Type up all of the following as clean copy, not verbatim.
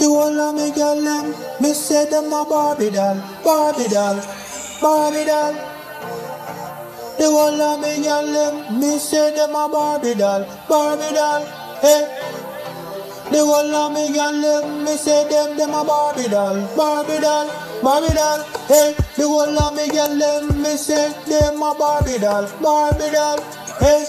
The whole of me girl them, me say them a Barbie doll, Barbie doll, Barbie doll. The whole of me girl them, me say them a Barbie doll, Barbie doll, hey. The whole of me girl them, me say them a Barbie doll, Barbie doll, Barbie doll, hey. The whole of me girl them, me say them a Barbie doll, Barbie doll, hey.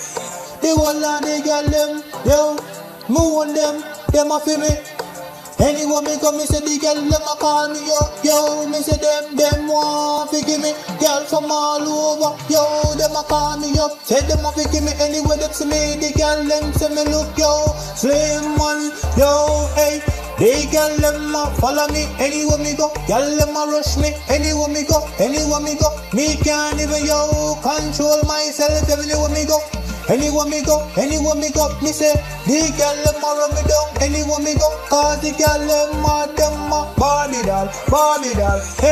The whole of the girl them, yo, me want them a feel me. Anywhere me go, me say the girl them a call me, yo, me say them want to give me. Girl from all over, yo, them a call me up. Say them a give me anywhere them see me. The girl them say me look, yo, slim one, yo, hey. The girl them a follow me anywhere me go. Girl them a rush me anywhere me go, anywhere me go. Me can't even, yo, control myself anywhere me go. Anywhere me go, me say the girl them a run me down. Anywhere me go, cause the girl them a Barbie doll, Barbie doll, hey.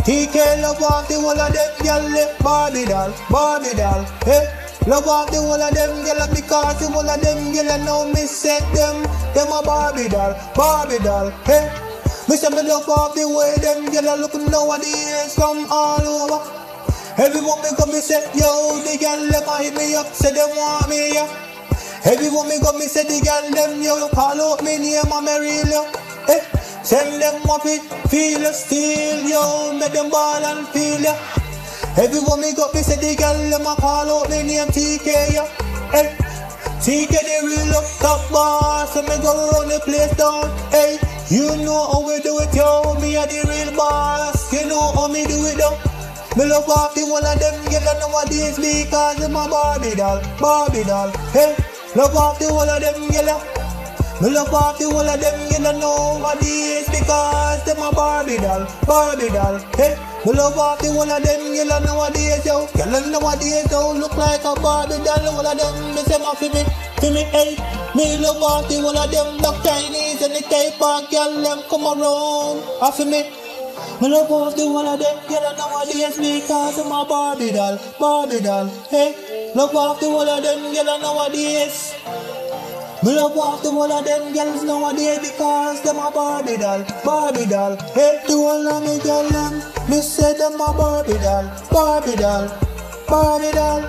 TK love off the whole of them girl, Barbie doll, Barbie doll, hey. Love off the whole of them girl because the whole of them girl now me say them a Barbie doll, Barbie doll, hey. Me say me love off the way them girl look nowadays from all over. Everyone me go me say, yo, the girl them a hit me up, say them want me, yeah. Everyone me go me say the girl them, yo, call out me name and me real, yo. Eh, send them up it, feel a steal, yo, make them ball and feel, yeah. Everyone me go me say the girl them a call out me name TK, yeah. Eh, TK the real up top boss, so me go run the place down, hey. You know how we do it, yo, me a the real boss, you know how me do it, though. Me love off the one of them girls nowadays because them a Barbie doll, Barbie doll, hey. Love off the one of them girls. Me love off the one of them girls nowadays because them a Barbie doll, Barbie doll, hey. Me love off the one of them girls nowadays, yo. Girls nowadays don't look like a Barbie doll. One of them me say ma fi me, hey. Me love off the one of them look Chinese and the type of girl them come around, off me. Me love off the one of them girls nowadays because I'm a Barbie doll, hey. Love off the one of them girls nowadays. Me love off the one of them girls nowadays because them a Barbie doll, hey. The one of me girl them, me say them a Barbie doll, Barbie doll, Barbie doll.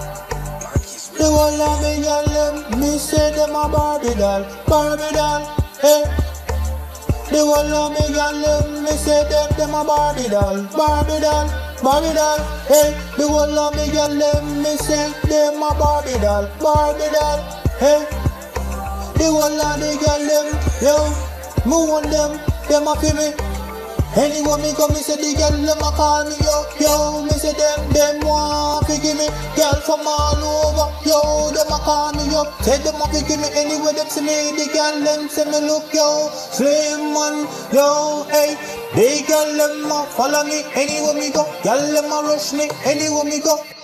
The one of me girl them, me say them a Barbie doll, hey. The whole of me girl them, me say them a Barbie doll, Barbie doll, Barbie doll, hey. The whole of me girl them, me say them a Barbie doll, hey. The whole of the girl them, yo, me want them a feel me. Anywhere me go, me say the girl them a call me, yo, me say them want to give me. Girl from all over, yo, them a call me up. Say them a fi give me anywhere them see me. The girl them say me look, yo, slim one, yo, hey. The girl them a follow me anywhere me go. Girl them a rush me anywhere me go.